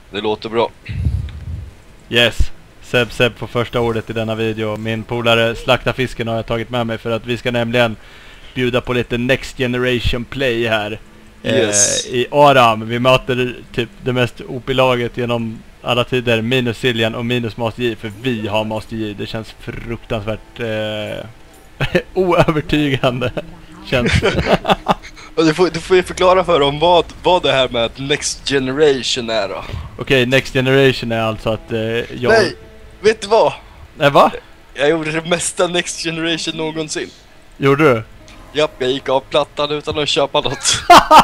Det låter bra. Yes. Seb på första ordet i denna video. Min polare Slakta Fisken har jag tagit med mig för att vi ska nämligen bjuda på lite Next Generation Play här. Yes. I Aram. Vi möter typ det mest OP-laget genom alla tider. Minus Cillian och minus Master Yi. För vi har Master Yi. Det känns fruktansvärt oövertygande. Känns. Du får ju förklara för dem vad det här med Next Generation är då. Okej, Next Generation är alltså att jag... Nej, vet du vad? Nej, va? Jag gjorde det mesta Next Generation någonsin. Gjorde du? Japp, jag gick av plattan utan att köpa något.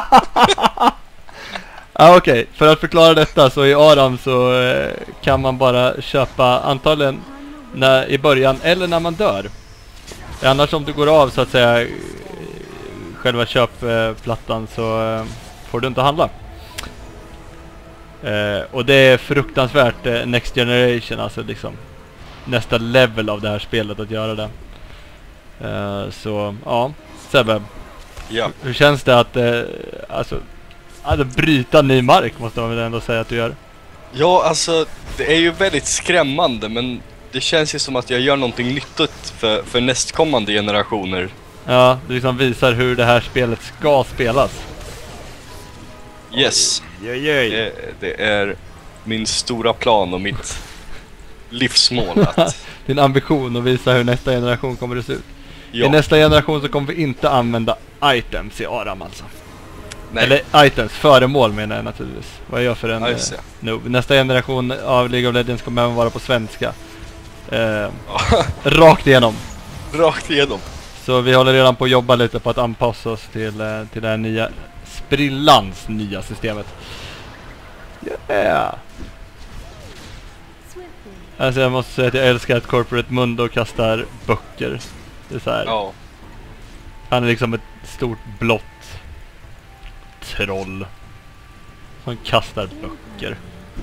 Okej. För att förklara detta så i Aram så kan man bara köpa antagligen i början eller när man dör. Annars om du går av så att säga själva köpplattan så får du inte handla. Och det är fruktansvärt Next Generation, alltså liksom nästa level av det här spelet att göra det. Så ja, Sebbe. Ja. Hur känns det att bryta ny mark, måste man väl ändå säga att du gör? Ja, alltså det är ju väldigt skrämmande, men det känns ju som att jag gör någonting nyttigt för nästkommande generationer. Ja, du liksom visar hur det här spelet ska spelas. Yes. Det är min stora plan och mitt livsmål att... Din ambition att visa hur nästa generation kommer att se ut. Ja. I nästa generation så kommer vi inte använda items i Aram alltså. Nej. Eller items, föremål menar jag naturligtvis. Vad jag gör för en noob. Nästa generation av League of Legends kommer även vara på svenska. Rakt igenom. Rakt igenom. Så vi håller redan på att jobba lite på att anpassa oss till det här nya sprillans nya systemet. Yeah. Alltså jag måste säga att jag älskar att Corporate Mundo kastar böcker. Det är så här. Ja. Han är liksom ett stort blått troll som kastar böcker.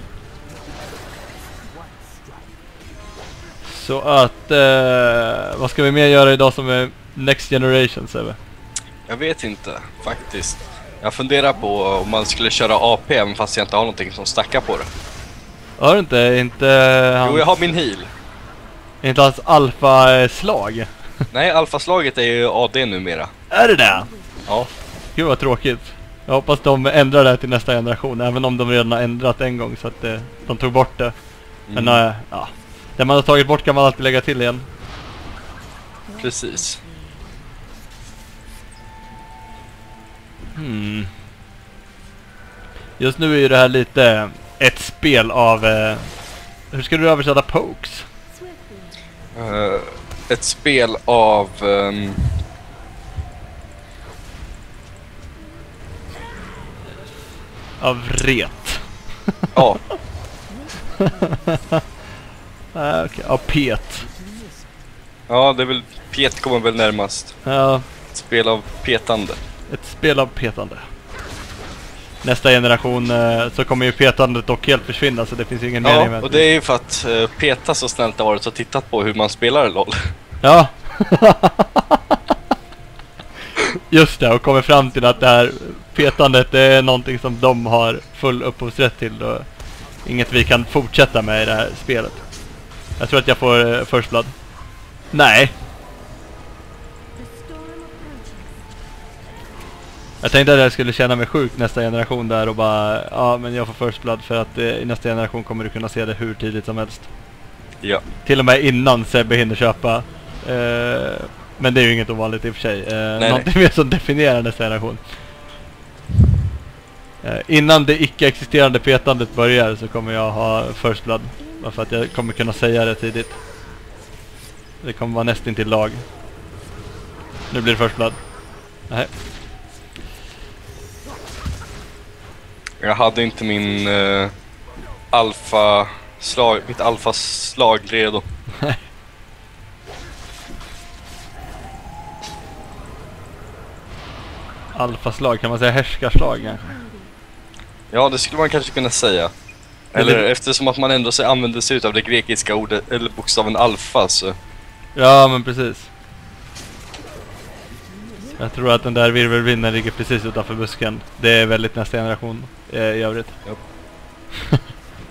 Så att vad ska vi mer göra idag som är Next Generation, Sebbe? Jag vet inte, faktiskt. Jag funderar på om man skulle köra AP även fast jag inte har någonting som stackar på det. Har du inte hans... Jo, jag har min heal. Inte hans alfa-slag? Nej, alfaslaget är ju AD numera. Är det det? Ja. Gud vad tråkigt. Jag hoppas de ändrar det till nästa generation. Även om de redan har ändrat en gång så att de tog bort det. Men ja, det man har tagit bort kan man alltid lägga till igen. Precis. Just nu är ju det här lite ett spel av... hur ska du översätta pokes? Ett spel av... Av ret. Ja. Okay. Av pet. Ja, det är väl... Pet kommer väl närmast. Ja. Ett spel av petande. Ett spel av petande. Nästa generation så kommer ju petandet dock helt försvinna, så det finns ingen mening med det. Och det är ju för att Peta så snällt har varit och tittat på hur man spelar LOL. Ja. Just det, och kommer fram till att det här petandet är någonting som de har full upphovsrätt till och inget vi kan fortsätta med i det här spelet. Jag tror att jag får first blood. Nej. Jag tänkte att jag skulle känna mig sjuk nästa generation där och bara, ja men jag får first blood för att i nästa generation kommer du kunna se det hur tidigt som helst. Ja. Till och med innan Sebbe hinner köpa. Men det är ju inget ovanligt i och för sig. Någonting mer som definierar nästa generation. Innan det icke-existerande petandet börjar så kommer jag ha first blood. För att jag kommer kunna säga det tidigt. Det kommer vara nästan till lag. Nu blir det first blood. Nej. Jag hade inte min mitt alfaslag redo. Alfaslag, kan man säga härskarslag kanske? Ja, det skulle man kanske kunna säga. Eller eftersom att man ändå använder sig av det grekiska ordet eller bokstaven alfa så. Ja, men precis. Jag tror att den där virvelvinden ligger precis utanför busken. Det är väldigt nästa generation i övrigt. Yep.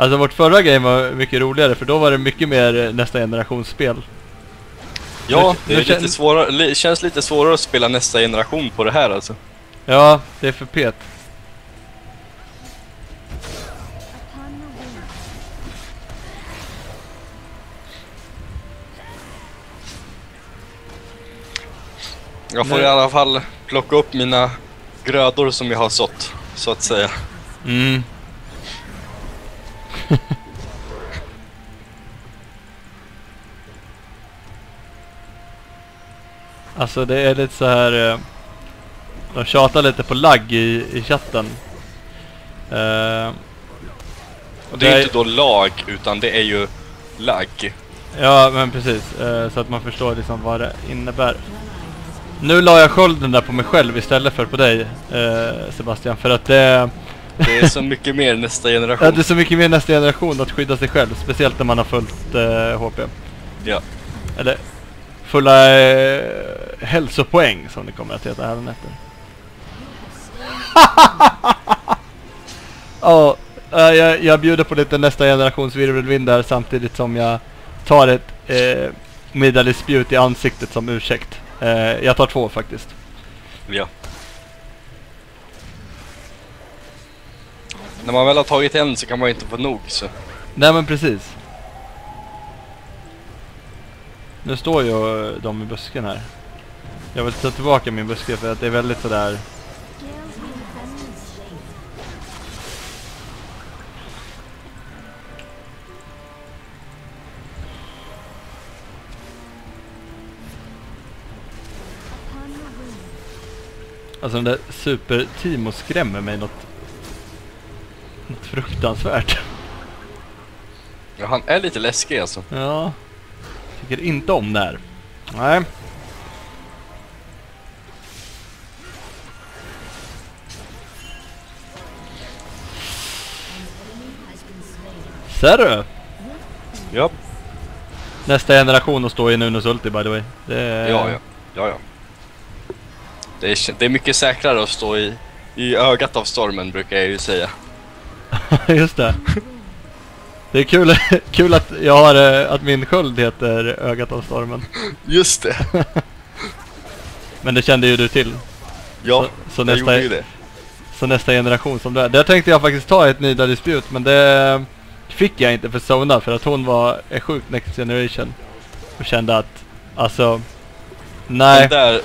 Alltså vårt förra game var mycket roligare, för då var det mycket mer nästa generationsspel. Ja, det är lite svårare, det känns lite svårare att spela nästa generation på det här alltså. Ja, det är för pet. Jag får i alla fall plocka upp mina grödor som jag har sått, så att säga. Mm. Alltså det är lite så här. De tjatar lite på lagg i chatten. Och det är inte då lag, utan det är ju lagg. Ja, men precis. Så att man förstår liksom vad det innebär. Nu la jag skölden där på mig själv istället för på dig, Sebastian. För att det är så mycket mer nästa generation. Ja, det är så mycket mer nästa generation att skydda sig själv. Speciellt när man har fullt HP. Ja. Eller fulla hälsopoäng, som det kommer att heta här efter. Ja, jag bjuder på lite nästa generations virvelvind där, samtidigt som jag tar ett Middle Dispute i ansiktet som ursäkt. Jag tar 2 faktiskt. Ja. När man väl har tagit en så kan man inte få nog, så. Nej, men precis. Nu står ju de i busken här. Jag vill ta tillbaka min buske för att det är väldigt sådär. Alltså den där super Timo skrämmer mig något fruktansvärt. Ja, han är lite läskig alltså. Ja. Tycker inte om där. Nej. Ser du? Ja. Nästa generation att stå i Nunos ulti, by the way. Ja. Det är mycket säkrare att stå i ögat av stormen, brukar jag ju säga. Just det. Det är kul att jag har att min sköld heter ögat av stormen. Just det. Men det kände ju du till. Ja, så jag gjorde ju det. Så nästa generation som det är. Där tänkte jag faktiskt ta ett Nida Dispute, men det fick jag inte för Sona, för att hon är sjukt next generation. Och kände att, alltså, nej. Där.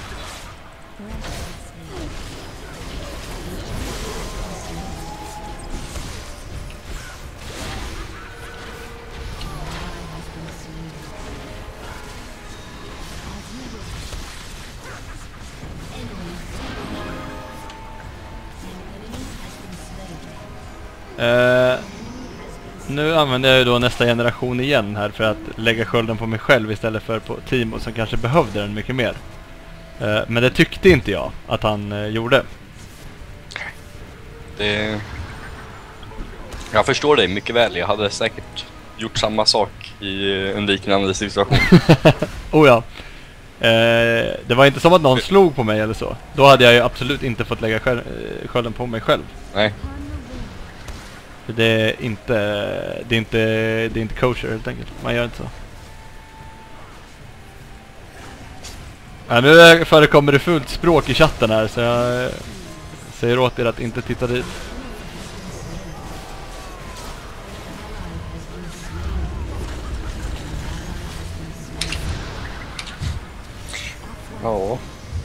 Nu använder jag ju då nästa generation igen här för att lägga skölden på mig själv istället för på Timo, som kanske behövde den mycket mer. Men det tyckte inte jag att han gjorde. Jag förstår dig mycket väl. Jag hade säkert gjort samma sak i en liknande situation. Oh ja. Det var inte som att någon slog på mig eller så. Då hade jag ju absolut inte fått lägga skölden på mig själv. Nej. För det är inte kosher helt enkelt. Man gör inte så. Ja, nu förekommer det fult språk i chatten här, så jag säger åt er att inte titta dit. Ja.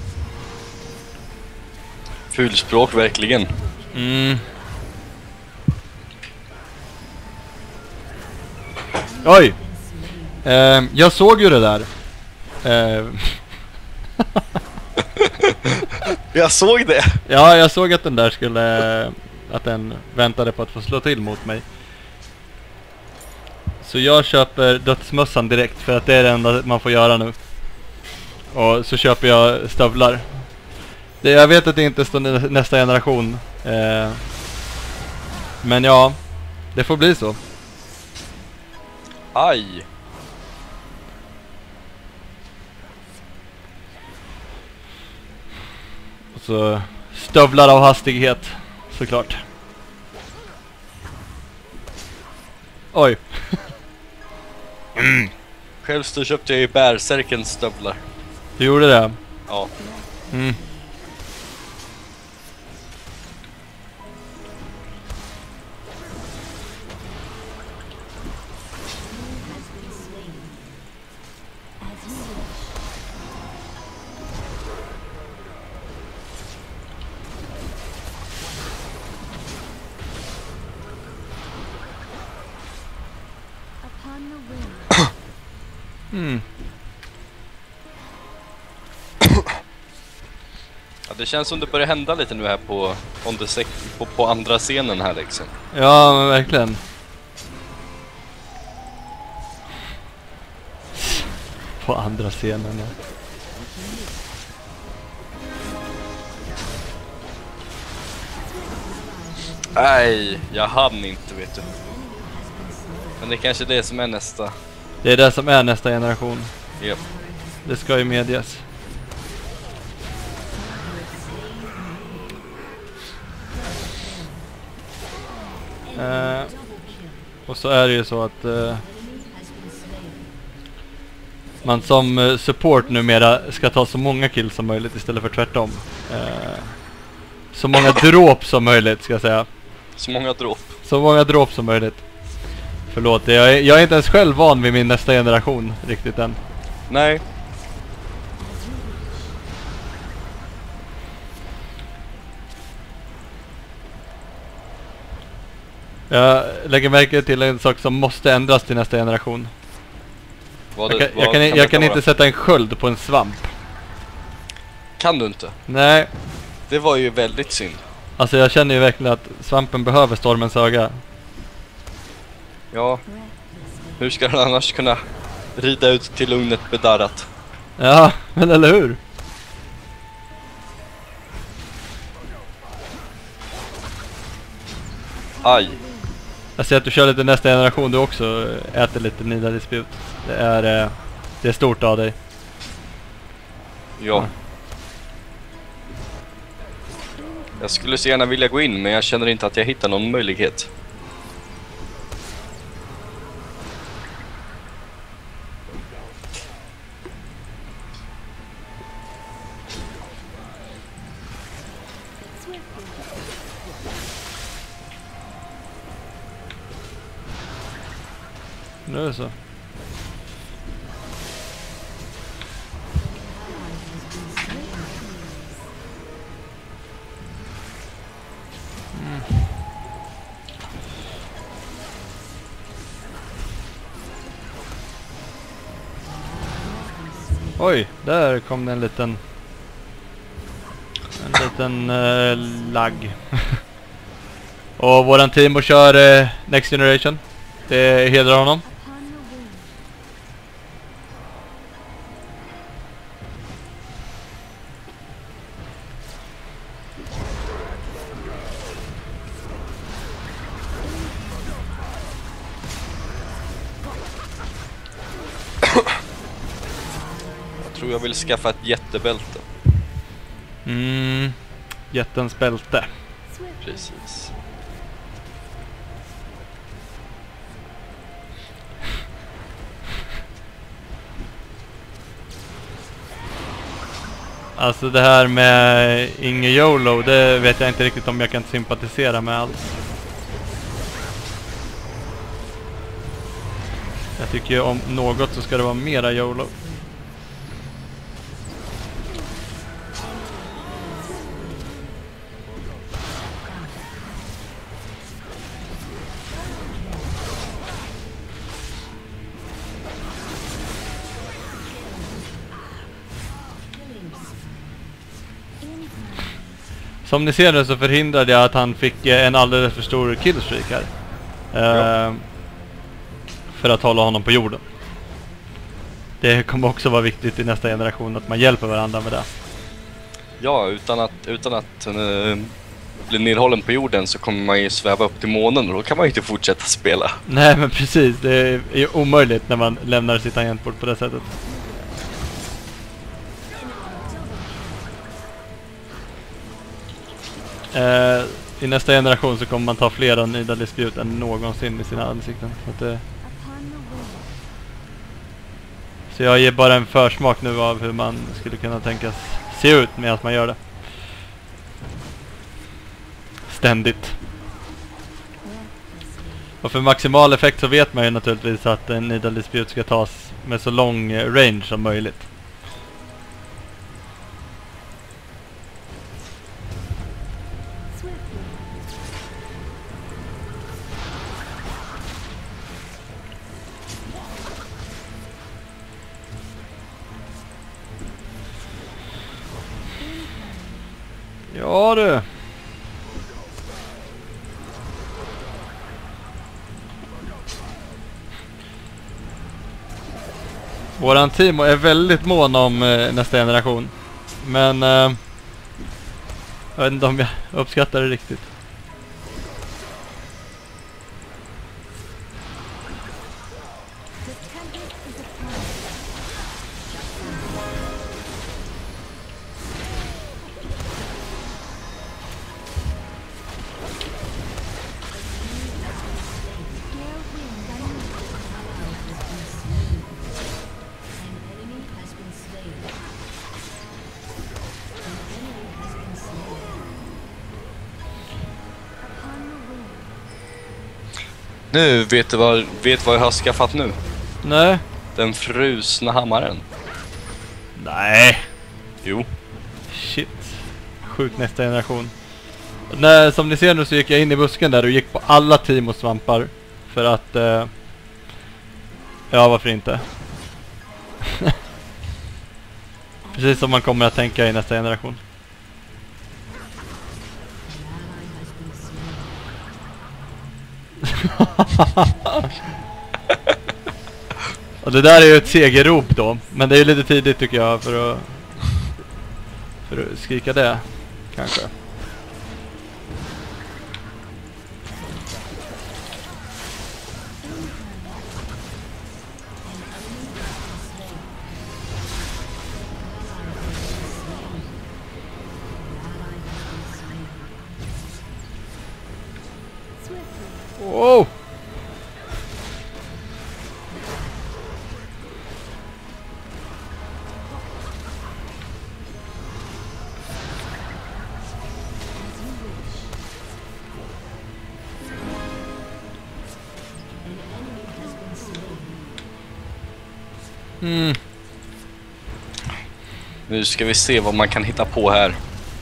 Fulspråk verkligen. Mm. Oj! Jag såg ju det där. Jag såg det. Ja, jag såg att den där att den väntade på att få slå till mot mig. Så jag köper dödsmössan direkt, för att det är det enda man får göra nu. Och så köper jag stövlar. Jag vet att det inte står nästa generation. Men ja, det får bli så. Aj. Och så stövlar av hastighet, såklart. Oj. Själv så köpte jag ju bärsärkens stövlar. Du gjorde det? Ja. Mm. Mm. Ja, det känns som det börjar hända lite nu här på andra scenen här liksom. Ja, men verkligen. På andra scenen, ja. Nej, jag hann inte, vet du. Men det är kanske det som är nästa. Det är det som är nästa generation. Yep. Det ska ju medges. Och så är det ju så att man som support numera ska ta så många kills som möjligt istället för tvärtom. Så många dråp som möjligt, ska jag säga. Så många dråp. Så många dråp som möjligt. Förlåt, jag är inte ens själv van vid min nästa generation riktigt än. Nej. Jag lägger märke till en sak som måste ändras till nästa generation. Jag kan inte sätta en sköld på en svamp. Kan du inte? Nej. Det var ju väldigt synd. Alltså jag känner ju verkligen att svampen behöver stormens öga. Ja. Hur ska den annars kunna rida ut till lugnet bedarrat? Ja, men eller hur? Aj. Jag ser att du kör lite nästa generation, du också äter lite Nida Dispute. Det är stort av dig. Ja. Jag skulle så gärna vilja gå in, men jag känner inte att jag hittar någon möjlighet. Nu är det så. Oj, där kom det en liten lagg. Och våran team och kör Next Generation. Det hedrar honom. Jag tror jag vill skaffa ett jättebälte. Jättens bälte. Precis. Alltså det här med Inge YOLO, det vet jag inte riktigt om jag kan sympatisera med alls. Jag tycker ju om något så ska det vara mera YOLO. Som ni ser nu så förhindrade jag att han fick en alldeles för stor killstreak här. För att hålla honom på jorden. Det kommer också vara viktigt i nästa generation att man hjälper varandra med det. Ja, utan att bli nedhållen på jorden så kommer man ju sväva upp till månen och då kan man ju inte fortsätta spela. Nej, men precis. Det är omöjligt när man lämnar sitt tangentbord på det sättet. i nästa generation så kommer man ta fler Nidal Dispute än någonsin i sina ansikten. Så jag ger bara en försmak nu av hur man skulle kunna tänkas se ut medan man gör det. Ständigt. Och för maximal effekt så vet man ju naturligtvis att en Nidal Dispute ska tas med så lång range som möjligt. Ja du. Våran team är väldigt mån om nästa generation. Men jag vet inte om jag uppskattar det riktigt. Nu, vet du vad jag har skaffat nu? Nej. Den frusna hammaren. Nej. Jo. Shit. Sjukt nästa generation. Nej, som ni ser nu så gick jag in i busken där och gick på alla team och svampar. För att... ja, varför inte? Precis som man kommer att tänka i nästa generation. Och det där är ju ett segerrop då. Men det är ju lite tidigt tycker jag för att skrika det. Kanske. Wow! Nu ska vi se vad man kan hitta på här.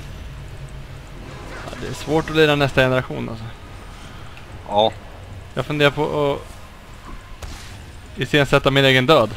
Ja, det är svårt att lira nästa generation alltså. Ja. Jag funderar på att iscensätta min egen död.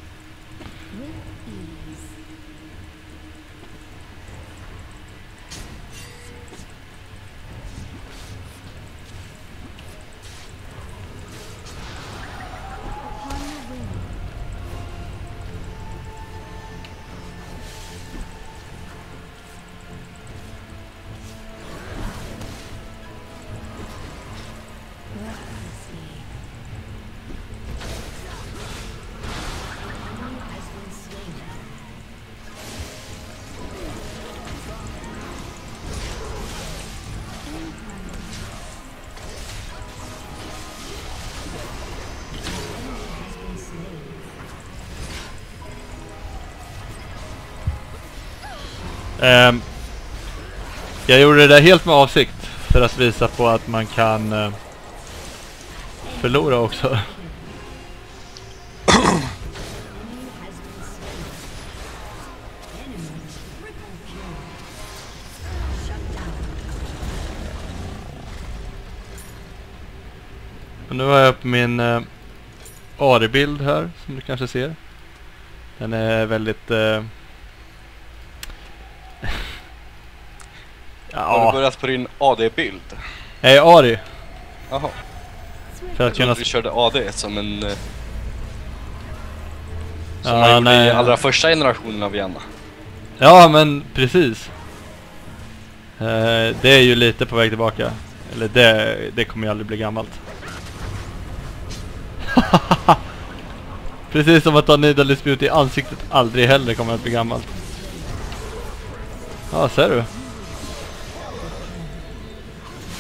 Jag gjorde det där helt med avsikt för att visa på att man kan förlora också. Och nu har jag upp min Ari-bild här som du kanske ser. Den är väldigt... Har du börjat på din AD-bild? Jag är Ari. Jaha. För att kunna... Du körde AD som en... som Ja, man gjorde nej. i allra första generationen av Vienna. Ja, men precis. Det är ju lite på väg tillbaka. Eller det kommer ju aldrig bli gammalt. Precis som att ta Nidal Dispute i ansiktet aldrig heller kommer att bli gammalt. Ja, ser du?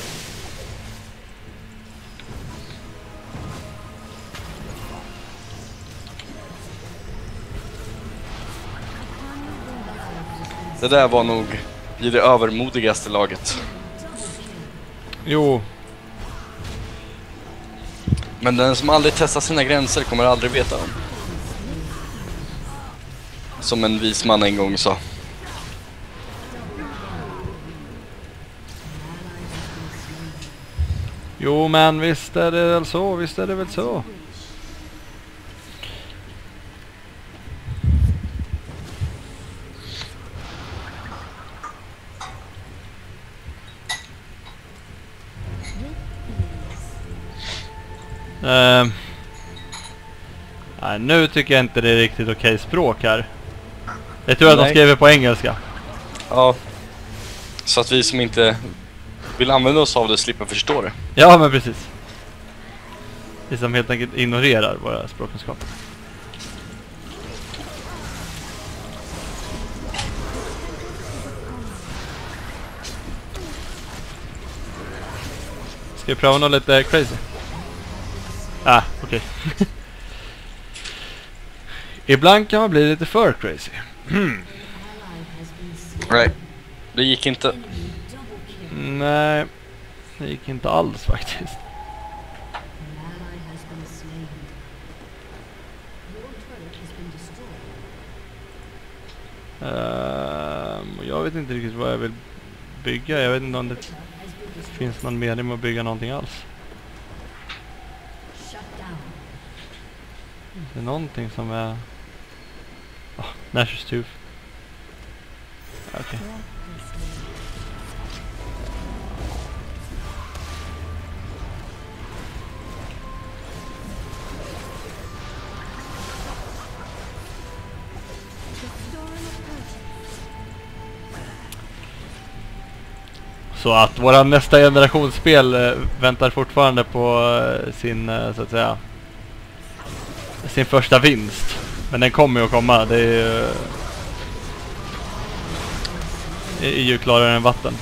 Det där var nog i det övermodigaste laget. Jo. Men den som aldrig testar sina gränser kommer aldrig veta dem. Som en vis man en gång sa. Jo, men visst är det väl så, visst är det väl så. Nej, nu tycker jag inte det är riktigt okej språk här. Jag tror att de skriver på engelska. Ja. Så att vi som inte vill använda oss av det slipper förstå det. Ja, men precis. Vi som helt enkelt ignorerar våra språkkunskaper. Ska vi pröva något lite crazy? Okej. Ibland kan man bli lite för crazy. Nej, det gick inte. Nej, det gick inte alls faktiskt. Jag vet inte riktigt vad jag vill bygga. Jag vet inte om det finns någon mening med att bygga någonting alls. Det är någonting som är... Nash's Tooth. Okej. Så att våra nästa generationsspel väntar fortfarande på sin, så att säga, sin första vinst. Men den kommer ju att komma. Det är ju klarare än vatten.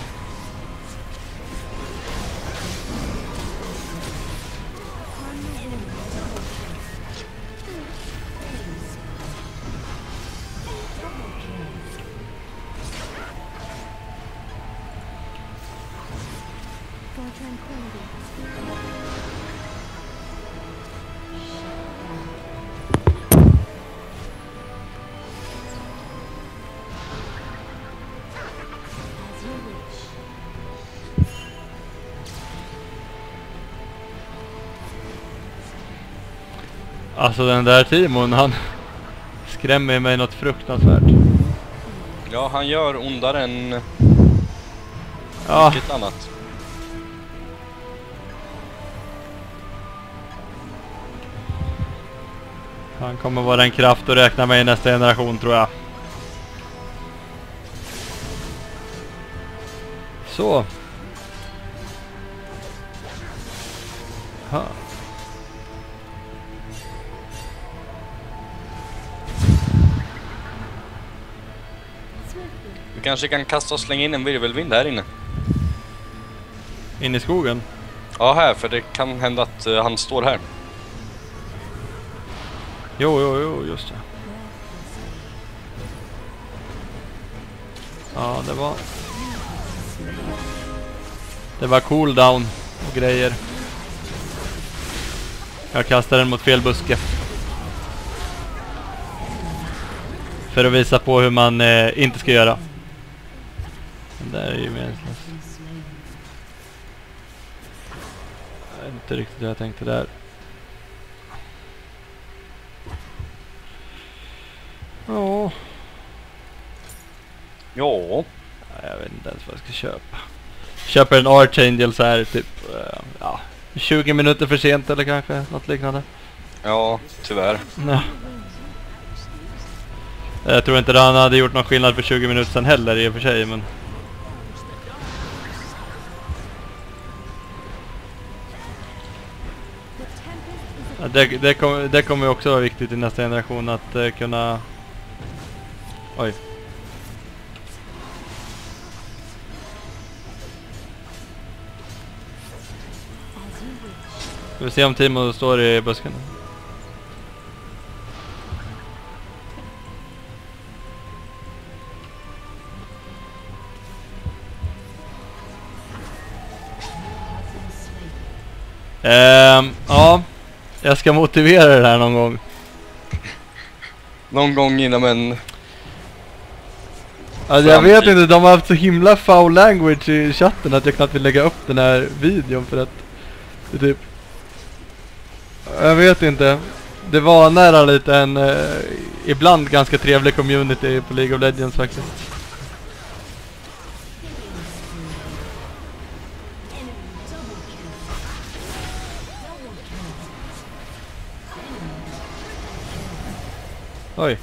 Alltså den där Timon, han skrämmer mig något fruktansvärt. Ja, han gör ondare än mycket annat. Han kommer vara en kraft att räkna med i nästa generation, tror jag. Så. Ha. Vi kanske kan kasta och slänga in en virvelvind här inne. In i skogen? Ja, här, för det kan hända att han står här. Jo, just det. Ja, det var cooldown och grejer. Jag kastar den mot fel buske. För att visa på hur man inte ska göra. Den där är ju meningslös. Jag vet inte riktigt hur jag tänkte där. Ja. Ja. Jag vet inte ens vad jag ska köpa. Köper en Archangel så här typ 20 minuter för sent eller kanske något liknande. Ja, tyvärr. Ja. Jag tror inte han hade gjort någon skillnad för 20 minuter sedan heller i och för sig, men... Det kommer ju också vara viktigt i nästa generation att kunna... Oj. Ska vi se om Timo står i busken. Ja, jag ska motivera det här någon gång. Någon gång inom en... Alltså jag vet inte, de har haft så himla foul language i chatten att jag knappt vill lägga upp den här videon för att det typ... Jag vet inte. Det var nära lite en ibland ganska trevlig community på League of Legends faktiskt. Oj.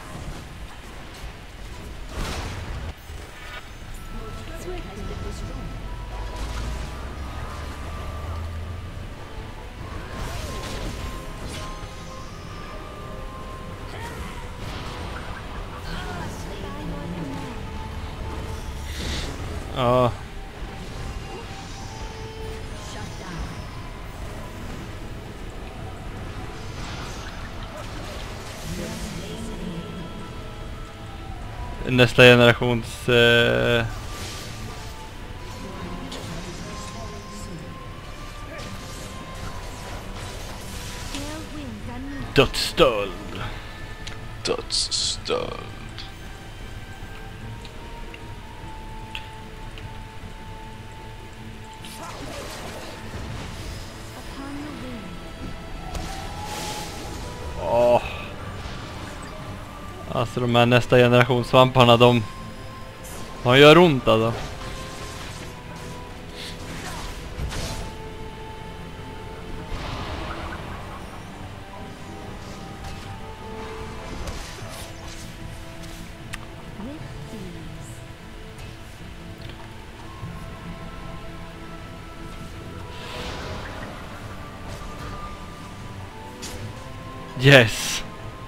Ja. Nästa generations dödsstöld. Dödsstöld. Åh. Alltså de här nästa generations svamparna, de gör ont alltså. Yes.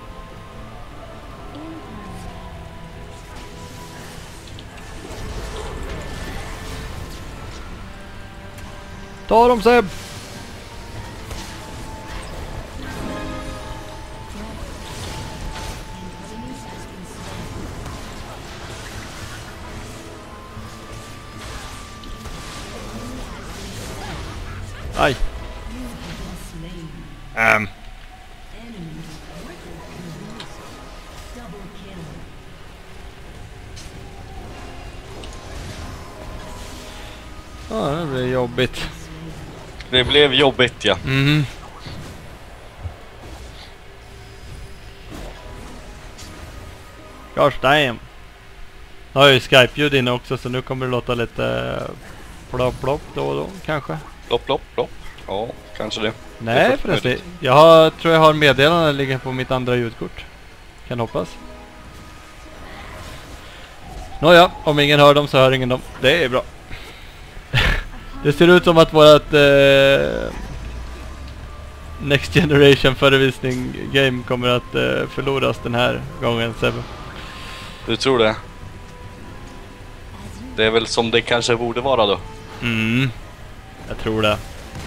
Ta dem Seb. Aj. Ja, det blir jobbigt. Det blev jobbigt, ja. Mhm. Gosh damn. Nu har jag ju Skype-ljud inne också, så nu kommer det låta lite plopp plopp då och då kanske. Plopp, plopp, plopp. Ja, kanske det. Nej förresten, jag tror jag har meddelanden ligger på mitt andra ljudkort. Kan hoppas. Nåja, om ingen hör dem så hör ingen dem. Det är bra. Det ser ut som att vårat Next Generation förevisning game kommer att förloras den här gången, Seb. Du tror det? Det är väl som det kanske borde vara då. Mm, jag tror det.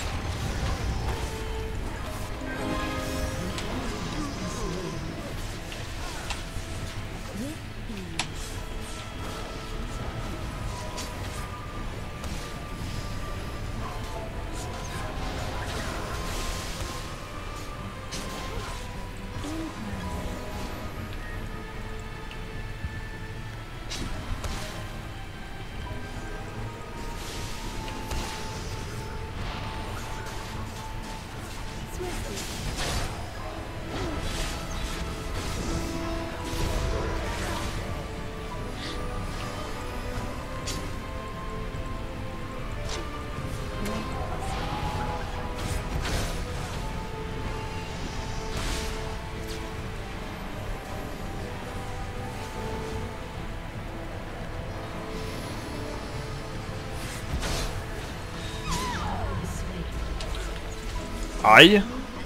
Aj.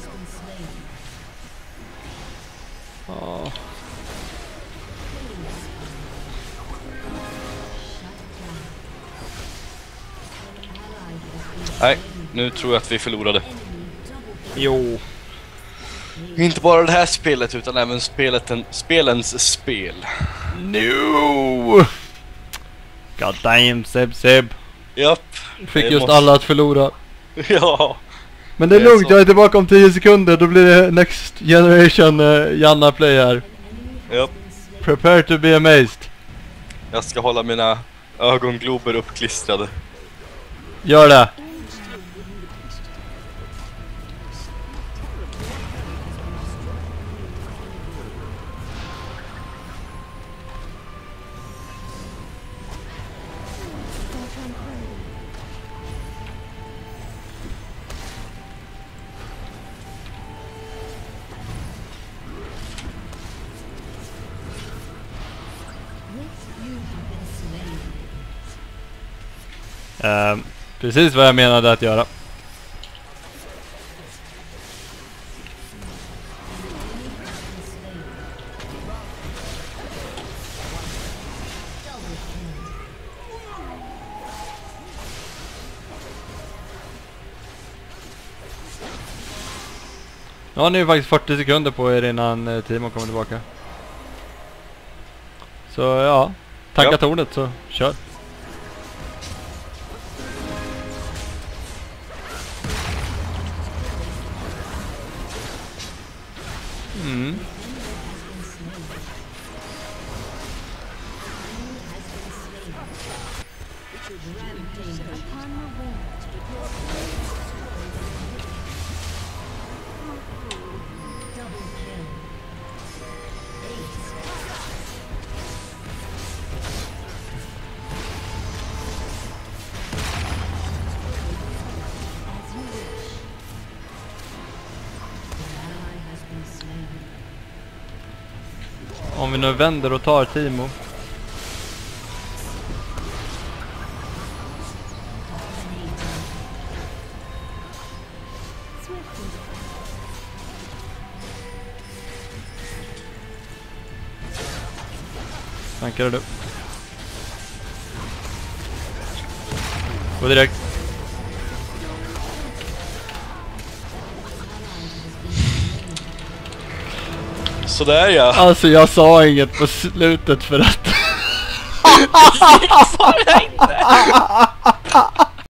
Ja. Nej, nu tror jag att vi förlorade. Jo. Inte bara det här spelet utan även spelens spel. No. God damn, Seb. Japp. Fick det just måste- alla att förlora. Ja. Men det är Det är lugnt, så. jag är tillbaka om 10 sekunder. Då blir det Next Generation Janna Play här. Ja. Prepare to be amazed. Jag ska hålla mina ögonglober uppklistrade. Gör det. Precis vad jag menade att göra. Nu har ni ju faktiskt 40 sekunder på er innan Timo kommer tillbaka. Så ja, tanka Ja. tornet så kör. Mm. Om vi nu vänder och tar Timo. Tankar du? Gå direkt. Sådär ja. Alltså jag sa inget på slutet för att... Sa jag inte?